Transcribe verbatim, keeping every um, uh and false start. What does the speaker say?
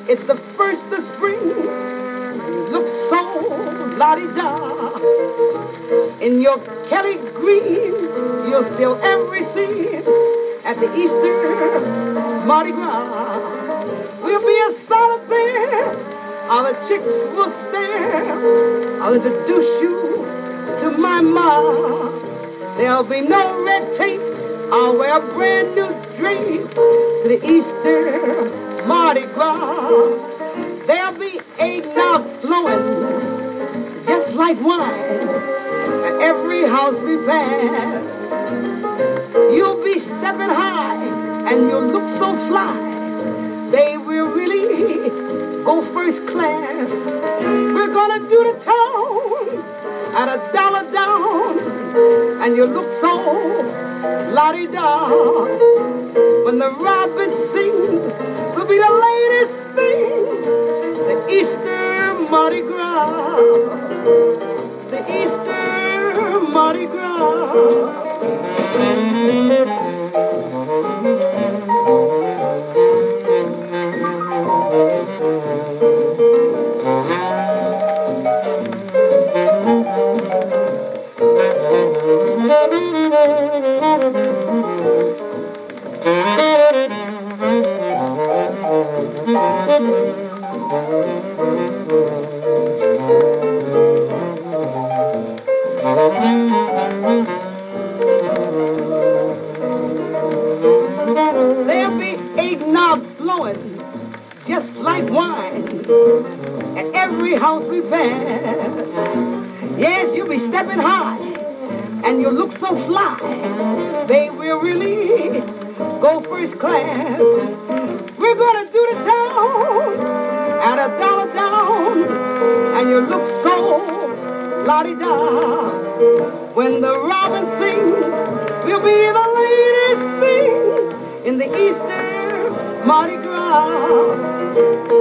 It's the first of spring. You look so la-di-da. In your Kelly green, you'll steal every scene at the Easter Mardi Gras. We'll be a solid there. All the chicks will stare. I'll introduce you to my ma. There'll be no red tape. I'll wear a brand new drape to the Easter Mardi Gras. There'll be eggnog flowing just like wine at every house we pass. You'll be stepping high and you'll look so fly. They will really go first class. We're gonna do the town at a dollar down, and you look so la-di-da. When the robin sings, will be the latest thing. The Easter Mardi Gras. The Easter Mardi Gras. There'll be eggnog flowing just like wine at every house we pass. Yes, you'll be stepping high and you'll look so fly. They will really go first class. We're gonna do the town at a dollar down, and you look so la-di-da. When the robin sings, we'll be the latest thing in the Easter Mardi Gras.